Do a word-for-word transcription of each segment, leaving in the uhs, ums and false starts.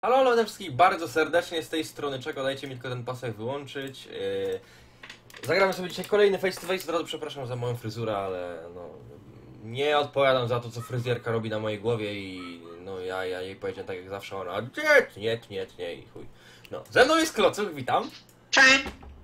Halo, halo wszystkich bardzo serdecznie z tej strony czego, dajcie mi tylko ten pasek wyłączyć. Yy, zagramy sobie dzisiaj kolejny face to face, od razu przepraszam za moją fryzurę, ale no nie odpowiadam za to, co fryzjerka robi na mojej głowie i no ja, ja jej powiedziałem tak jak zawsze, ona nie, nie, nie, nie i chuj. No, ze mną jest Klocuch, witam. Cześć!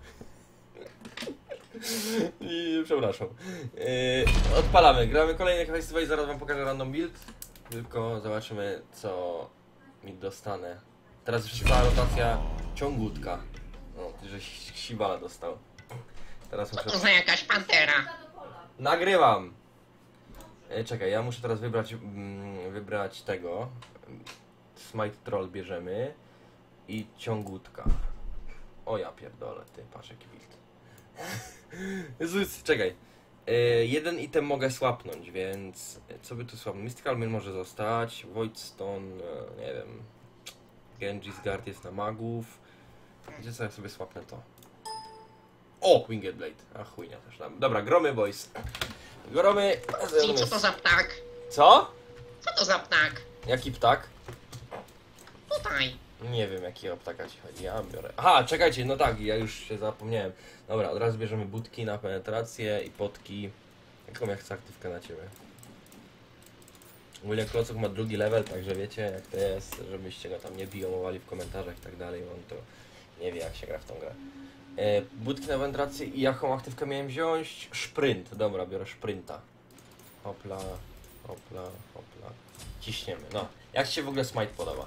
I przepraszam. Yy, odpalamy, gramy kolejny face to face, zaraz wam pokażę random build, tylko zobaczymy co mi dostanę. Teraz już jest cała rotacja ciągutka. No, ty żeś siwala dostał. Teraz Co muszę... to za jakaś pantera? Nagrywam! E, czekaj, ja muszę teraz wybrać mm, wybrać tego. Smite Troll bierzemy. I ciągutka. O ja pierdolę, ty, patrz jaki build. Jezus, czekaj. E, jeden item mogę słapnąć, więc co by tu słapnąć? Mystical Mail może zostać. Voidstone, e, nie wiem. Genji's Guard jest na magów. Gdzie co ja sobie słapnę to? O! Winged Blade. A chujnia też tam. Dobra, gromy boys. Gromy. I co to za ptak? Co? Co to za ptak? Jaki ptak? Tutaj. Nie wiem jakiego ptaka ci chodzi. Ja biorę. Aha, czekajcie, no tak, ja już się zapomniałem. Dobra, od razu bierzemy budki na penetrację i potki. Jaką ja chcę aktywkę na ciebie? Ogólnie Klocuch ma drugi level, także wiecie jak to jest, żebyście go tam nie bijomowali w komentarzach i tak dalej, on to nie wie jak się gra w tą grę. E, budki na penetrację i jaką aktywkę miałem wziąć? Szprint, dobra, biorę szprinta. Hopla, hopla, hopla. Ciśniemy, no. Jak ci się w ogóle smite podoba?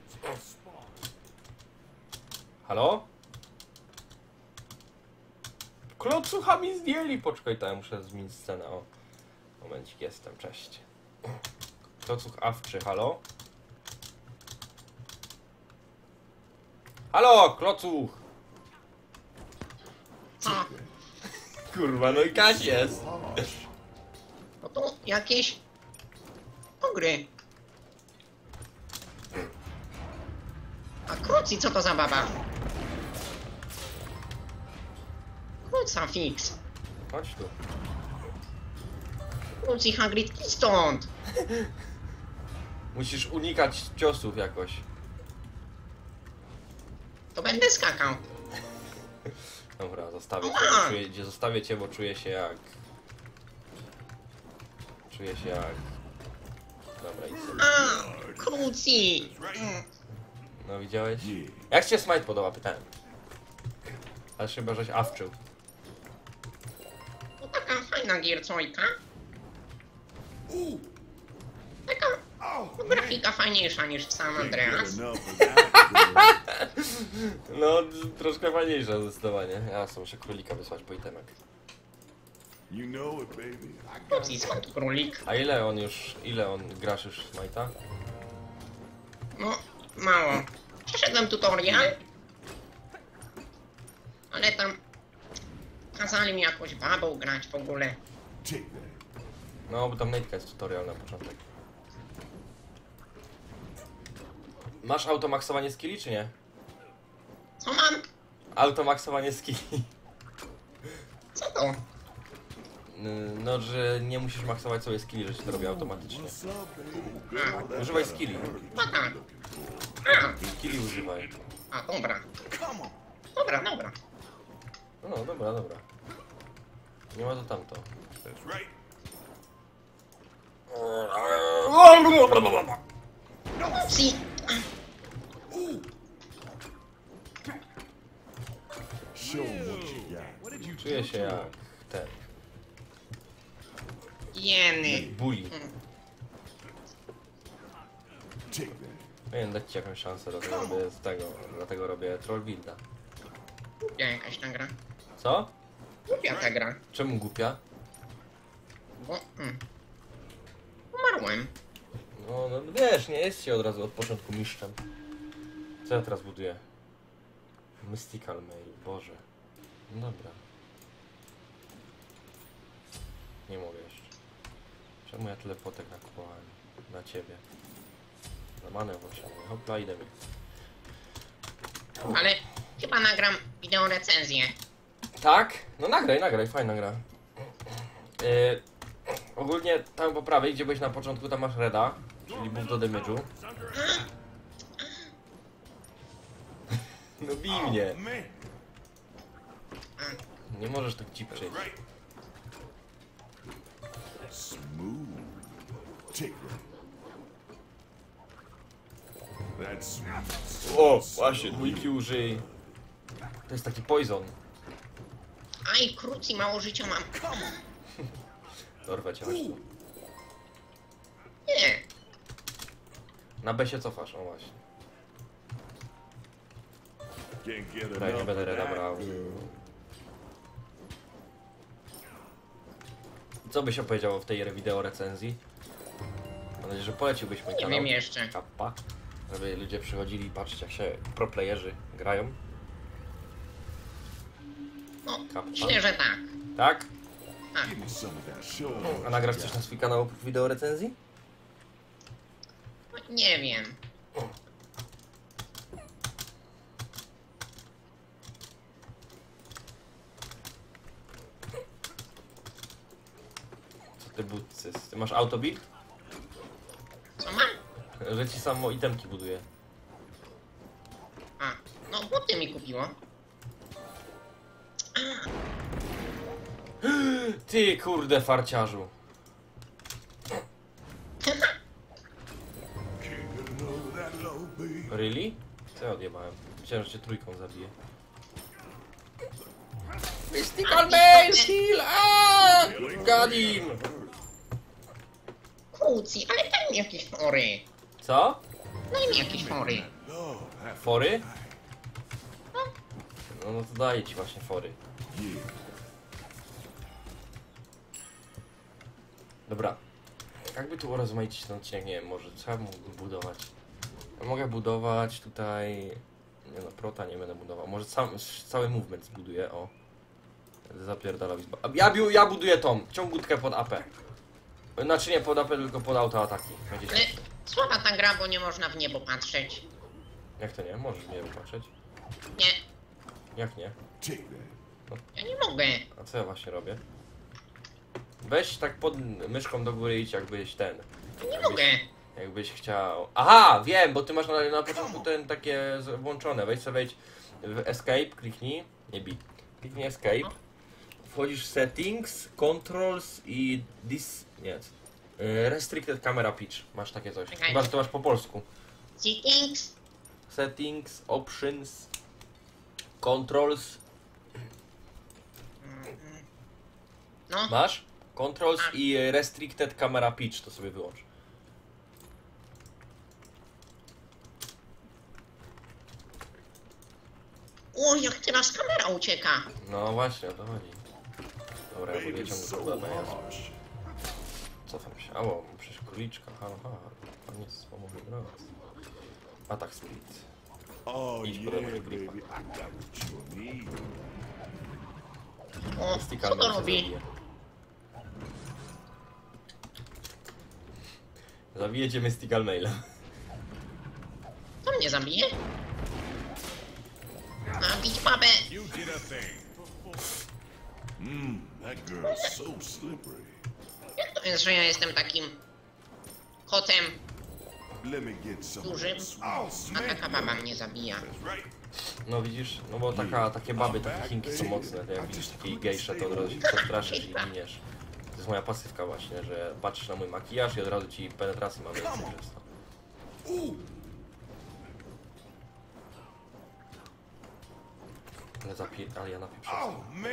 Halo? Klocucha mi zdjęli! Poczekaj, to ja muszę zmienić scenę, o. Momencik, jestem, cześć. Klocuch awczy, halo? Halo, Klocuch! Co? Kurwa, no i Kaś jest! No to jakieś... ogry. A Kruci, co to za baba? Krucifix. Chodź tu. Kruci Hagrid, idź stąd. Musisz unikać ciosów jakoś. To będę skakał. Dobra, zostawię cię, bo czuję, zostawię cię, bo czuję się jak... Czuję się jak... Dobra, idź sobie. A, Kruci. Mm. No widziałeś? Jak ci się smite podoba, pytałem. Ale chyba żeś awczył. To taka fajna giercojka. Taka grafika fajniejsza niż w San Andreas. No, troszkę fajniejsza zdecydowanie. Ja sobie muszę królika wysłać po itemek. Kruci, skąd królik? A ile on już, ile on grasz już smite'a? No, mało. Przeszedłem tutorial. Ale tam kazali mi jakąś babą grać w ogóle. No, bo tam Nate'ka jest tutorial na początek. Masz automaksowanie skilli, czy nie? Co mam? Automaksowanie skilli. Co to? No, że nie musisz maksować sobie skilli, że się to robi automatycznie. A, Używaj skilli. taka. A, Skilli używaj. a, dobra. Dobra, dobra. No, no, dobra, dobra. Nie ma to tamto. Si. Czuję się jak ten. Jeny. Bully. Powinien dać ci jakąś szansę, dlatego robię z tego, dlatego robię troll builda. Głupia jakaś ta gra. Co? Głupia ta gra. Czemu głupia? Bo... Mm. Umarłem. No, no wiesz, nie jest się od razu od początku mistrzem. Co ja teraz buduję? Mystical Mail, Boże. No dobra. Nie mogę jeszcze. Czemu ja tyle potek nakupowałem? Na ciebie. Na manę właśnie. Hopla, idę mi. Ale chyba nagram wideo recenzję. Tak? No nagraj, nagraj, fajna gra. Yy, ogólnie tam po prawej, gdzie byłeś na początku, tam masz Reda, czyli buff do damage'u. No bij mnie. Man. Nie możesz tak dzipczyć. Right. Smooth. Take that. That's O, właśnie, dwójki użyj. To jest taki poison. Aj, krócej, mało życia mam. Dorwę cię, chodź tu. Nie. Na B się cofasz, o właśnie. can't get Dobra, nie enough będę of reda that, brał. girl. Co byś opowiedział w tej wideo recenzji? Mam nadzieję, że poleciłbyś mój Nie kanał. wiem jeszcze. Kappa. Żeby ludzie przychodzili i patrzeć, jak się proplayerzy grają. No, Kappa. myślę, że tak. Tak? Tak. Give me some of that show. A nagrasz coś na swój kanał oprócz wideo recenzji? No, nie wiem. Co ty budcy? Ty masz autobuild? Co mam? Że ci samo itemki buduje. A, no buty mi kupiło. Ty kurde farciarzu. Can't get enough of that low, baby. Really? Co ja odjebałem? Myślałem, że cię trójką zabiję. Mystical Mail! Heal! Aaaa! Got him! Kłóci, ale daj mi jakieś fory. Co? Daj mi jakieś fory. Lord, have Fory? No, no to daję ci właśnie fory. yeah. Dobra. Jakby tu urozmaicić ten odcinek, nie wiem, może co ja mógłbym budować? Ja mogę budować tutaj... Nie no, prota nie będę budował. Może sam, cały movement zbuduję, o. Zapierdalał izba. Ja, biu- ja buduję tą, ciągutkę pod A P. Znaczy nie pod A P, tylko pod autoataki. Będzie Ale się... słaba ta gra, bo nie można w niebo patrzeć. Jak to nie? Możesz mnie popatrzeć. Nie, Jak nie? Take that. ja nie mogę. A co ja właśnie robię? Weź tak pod myszką do góry idź jakbyś ten. Ja nie Jakbyś, mogę. jakbyś chciał... Aha! Wiem, bo ty masz na, na początku ten takie z- włączone. Weź sobie wejdź w Escape, kliknij. Nie bij. Kliknij Escape. Wchodzisz w Settings, Controls i This... Nie. y, Restricted Camera Pitch. Masz takie coś. Czekaj. Chyba, że to masz po polsku. Settings. Settings, Options, Controls. No, Masz? Controls i Restricted Camera Pitch, to sobie wyłącz. o, jak teraz kamera ucieka. No właśnie, o to chodzi. Dobra, ja buduję Baby's ciągle so problemy. Ja harsh. cofam się. Ało, przecież króliczka, halo, halo. Pan jest pomogły drodzy. Atak split. Oh, Idź yeah, pode mnie, gripa. baby. I got what you need. O, Mystical co to Mail się robi? zabije. Zabijecie Mystical Maila. To mnie zabije? A, bić babę. You did a thing. Mmm, that girl's so slippery. Jak to jest, że ja jestem takim kotem Let me get some of dużym, that sweet a smack. taka baba mnie zabija. That's right. No widzisz, no bo taka, takie baby, takie chinki są mocne. To jak widzisz takiej gejsze, to od razu się przestraszysz i giniesz. To jest moja pasywka właśnie, że patrzysz na mój makijaż i od razu ci penetracji ma więcej przez to. Ooh, Ale zapi... ale ja napieprzę. oh man.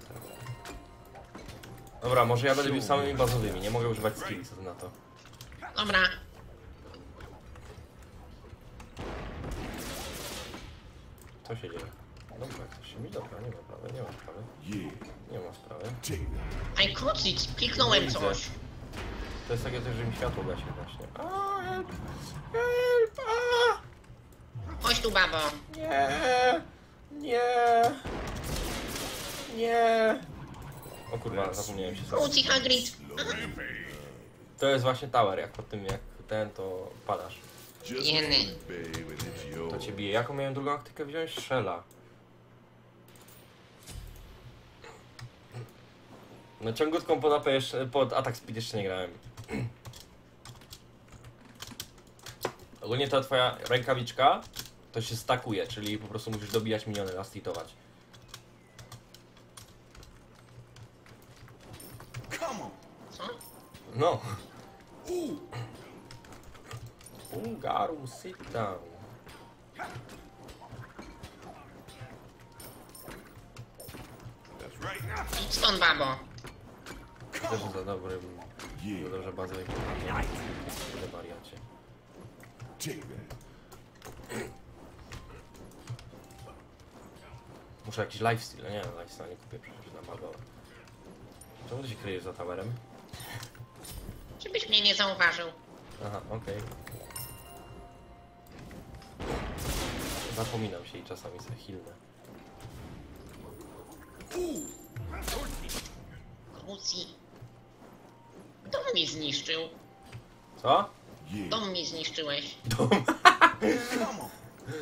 Dobra, może ja będę bił samymi bazowymi, nie mogę używać skilli, co ty na to? Dobra, Co się dzieje? Dobra, coś się mi dobra, nie ma sprawy, nie ma sprawy, Yeah, nie ma sprawy. take that. aj krócić, kliknąłem Widzę. coś. To jest takie coś, że mi światło gasi właśnie. A, help! Help! A! Chodź tu, babo. Nie! Nie! Nie! O kurwa, zapomniałem się sobie. Króci, Hagrid. To jest właśnie tower, jak po tym jak ten, to padasz. Just Jeny. wait, baby, and it's To yours. cię bije. Jaką miałem drugą aktykę wziąć? Shella. No ciągutką pod A P jeszcze, pod atak speed jeszcze nie grałem. Ogólnie ta twoja rękawiczka To się stakuje, czyli po prostu musisz dobijać miniony, lastitować. Come on. Co? No. Ungarum, sit down. That's right. Idź stąd, babo. Też za dobrym, za Yeah. dobrze bazowym. Nie wariacie. Take that. Muszę jakiś lifestyle, nie no, lifestyle nie kupię przecież na bagowe. Czemu ty się kryjesz za towerem? Żebyś mnie nie zauważył. Aha, okej. Zapominam się i czasami sobie hilnę. Krucji. Dom mi zniszczył. Co? Yeah. Dom mi zniszczyłeś. Dom. Come on.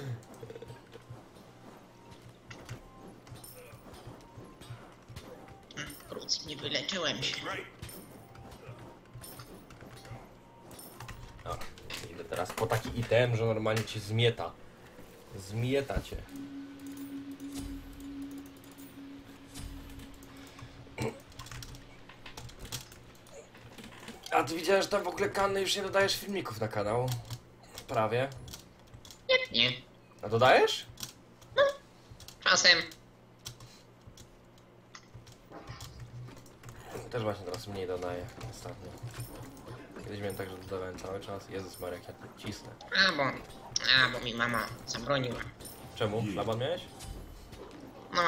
Krucji, nie wyleczyłem się. Right. A, idę teraz po taki item, że normalnie cię zmieta. Zmieta cię. A ty widziałeś, że tam w ogóle Kanny już nie dodajesz filmików na kanał? Prawie. Jak nie? A dodajesz? Czasem. Też właśnie teraz mniej dodaję ostatnio. Kiedyś miałem tak, że dodawałem cały czas. Jezus Maria, jak ja tu cisnę. A bo... A bo mi mama zabroniła. Czemu? Szlaban miałeś? No,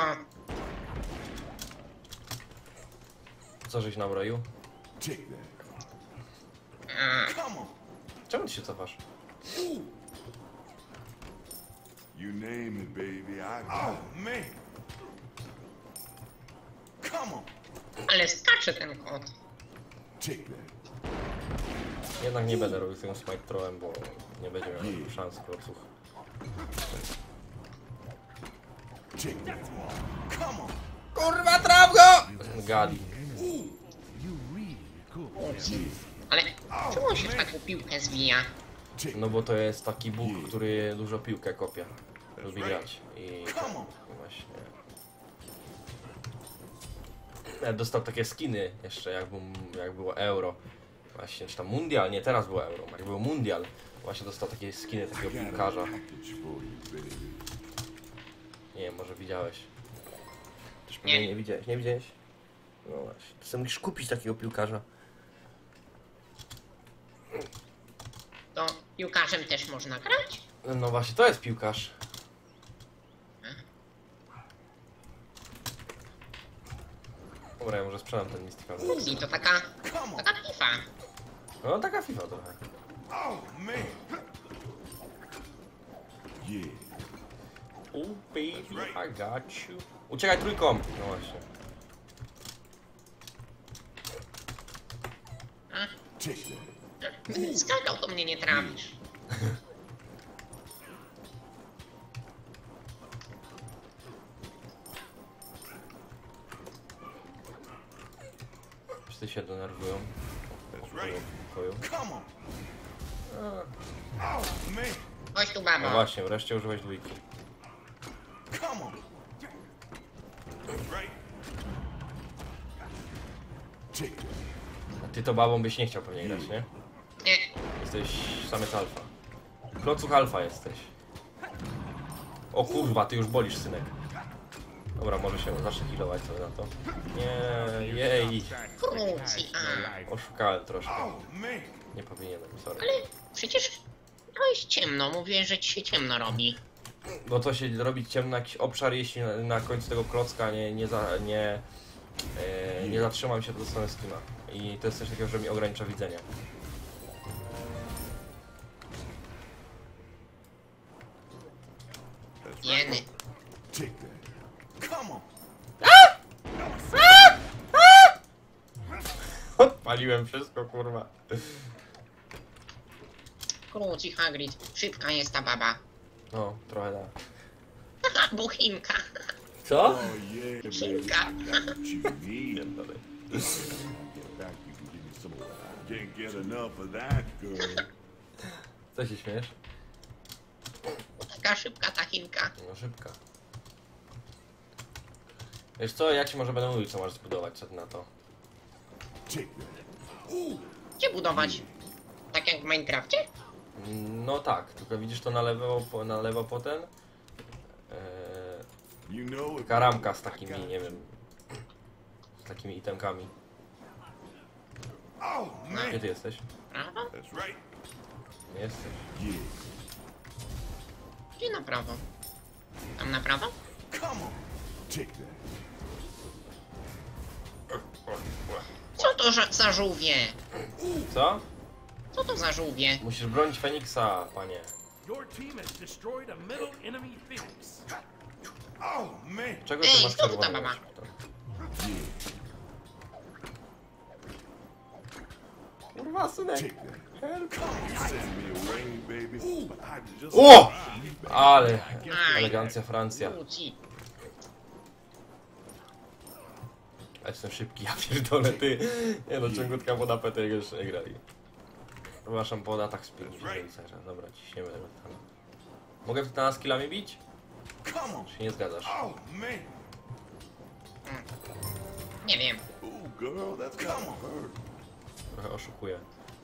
Co żeś nabroił? Take that. a, Come on. Czemu ty się cofasz? You name it, baby. I got oh, it. Man. Come on. ale skacze ten kot. Take that. Jednak nie będę robił z tym smite throwem, bo nie będzie miał szans kloców. Take that. Come on. Kurwa, traf go! Gali. Ale czemu on się w taką piłkę zwija? Take No bo to jest taki bóg, który dużo piłkę kopie. Lubi grać. I Come on. właśnie... Ja dostał takie skiny jeszcze, jak, był, jak było Euro. Właśnie, czy tam Mundial? Nie, teraz było Euro. Jak był Mundial, właśnie dostał takie skiny takiego got a piłkarza. package for you, baby. Nie wiem, może widziałeś. Też Nie. pewnie nie widziałeś, nie widziałeś? No właśnie, to sobie musisz kupić takiego piłkarza. To piłkarzem też można grać? No właśnie, to jest piłkarz. Dobra, ja może sprzedam ten Mystical. Krucji to taka... Come on. taka FIFA. No taka FIFA trochę. Oh, man. Yeah. Oh baby, I got you. Uciekaj trójką! No właśnie. Take that. Gdybym skakał, to mnie nie trafisz. Wszyscy się denerwują. That's right. W pokoju. Come on. Oh, man. Chodź tu, No babo. właśnie, wreszcie użyłeś dwójki. Come on. That's right. Take that. A ty to babą byś nie chciał pewnie grać, nie? Nie, Jesteś samiec alfa. Klocuch alfa jesteś. O kurwa, ty już bolisz, synek. Dobra, może się zacznę healować sobie na to. Nie, jej. krucji, a. Oszukałem troszkę. Oh, man. Nie powinienem, sorry. Ale przecież miałeś ciemno, mówiłeś, że ci się ciemno robi. Bo to się robi ciemno jakiś obszar, jeśli na, na końcu tego klocka nie, nie, za, nie, e, nie zatrzymam się, to dostanę skina. I to jest coś takiego, że mi ogranicza widzenie. That's Jeny. right. Take that. Come on. Odpaliłem wszystko, kurwa. Krucji, Hagrid. Szybka jest ta baba. No, trochę da. Haha, buchinka. Co? Oh, yeah, baby. Szybka. What you need. Dalej. Get back, you can give me some more. Can't get enough of that, girl. Co się śmiesz? Szybka, szybka ta Chinka. No szybka. Wiesz co, ja ci może będę mówił, co masz zbudować, co ty na to. Take that. Gdzie budować? Tak jak w Minecrafcie? No tak, tylko widzisz to na lewo, po- na lewo potem. Eee, You know it. taka ramka z takimi, nie wiem, z takimi itemkami. Oh Gdzie man. ty jesteś? Prawo? That's right. Nie jesteś. Yeah. Gdzie na prawo? Tam na prawo? Come on. Take that. Co to za- za żółwie? Co? Co to za żółwie? Musisz bronić Feniksa, panie. Your team has destroyed a middle enemy Phoenix. Oh man. Czego ty Ej, masz kto tu ta czerwonego? baba? Kurwa, synek. Take that. Help. Send me a ring, baby. But I just O! Ale elegancja Francja. Luci. Ja jestem szybki, ja pierdolę, ty. Nie no, ciągutka woda P T jeszcze nie grali. Przepraszam, po latach spięć. Dobra, ciśniemy tego tam. Mogę w na skillami bić? come on. Czy się nie zgadzasz? Oh man. Nie wiem. Ooh, girl, that's come on. Trochę oszukuję.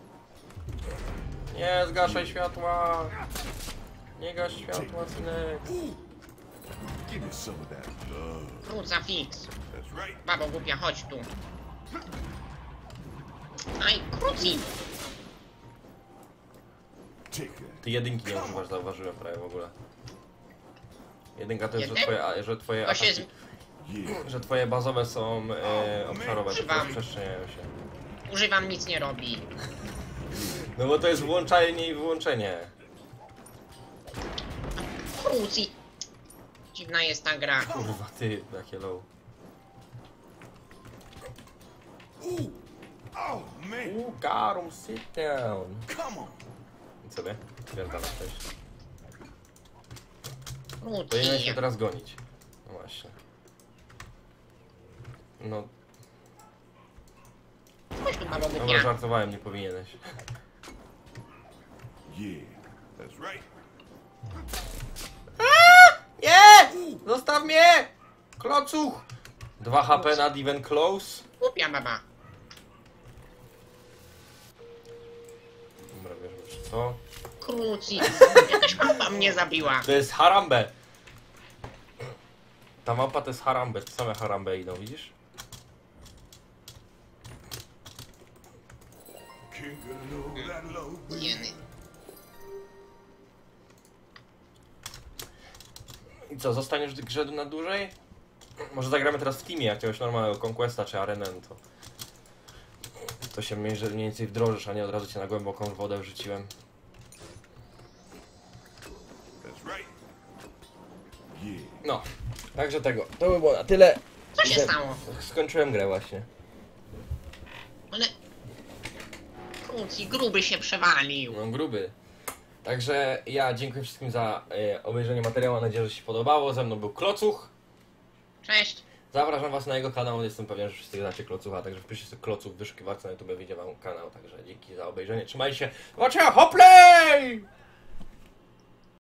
Nie zgaszaj światła! Nie gaś światła, synek. Give me some of that love. Krucafix. That's right. Babo głupia, chodź tu. Aj, kruci. Take that. Ty jedynki nie używasz, zauważyłem prawie w ogóle. Jedynka to jest, że Jeden? twoje, że twoje To się ataki, z... Yeah. że twoje bazowe są e, obszarowe, tylko Używam. rozprzestrzeniają się. Używam, nic nie robi. No bo to jest włączanie i wyłączenie. Kruci. Dziwna jest ta gra. Kurwa, ty, jakie low. Oh man. Uuu, Karum, sit down. Come on. I sobie? Pierdala, cześć. Powinieneś Kruci. się teraz gonić. No właśnie. No, Chodź tu, babo dobra, głupia. żartowałem, nie powinieneś. Yeah. That's right. Nie! Zostaw mnie! Klocuch! dwa H P na even close. Głupia baba. Dobra, wiesz, czy to? Kruci. Jakaś mapa mnie zabiła. To jest Harambe. Ta mapa to jest Harambe, te same Harambe idą, widzisz? Can't get enough of that love, baby. Jeny. I co, zostaniesz w grze na dłużej? Może zagramy teraz w teamie jakiegoś normalnego Conquesta czy Arenę, to... To się mniej mniej więcej wdrożysz, a nie od razu cię na głęboką wodę wrzuciłem. That's right. Yeah. No, także tego. To by było na tyle. Co się Że- stało? Skończyłem grę właśnie. Ale... Kruci, gruby się przewalił. No gruby. Także ja dziękuję wszystkim za e, obejrzenie materiału. Mam nadzieję, że się podobało. Ze mną był Klocuch. Cześć. Zapraszam was na jego kanał. Jestem pewien, że wszyscy znacie Klocucha. Także wpiszcie sobie Klocuch w wyszukiwarce na YouTube, wyjdzie wam kanał. Także dzięki za obejrzenie. Trzymajcie się. Zobaczenia. Hoplej!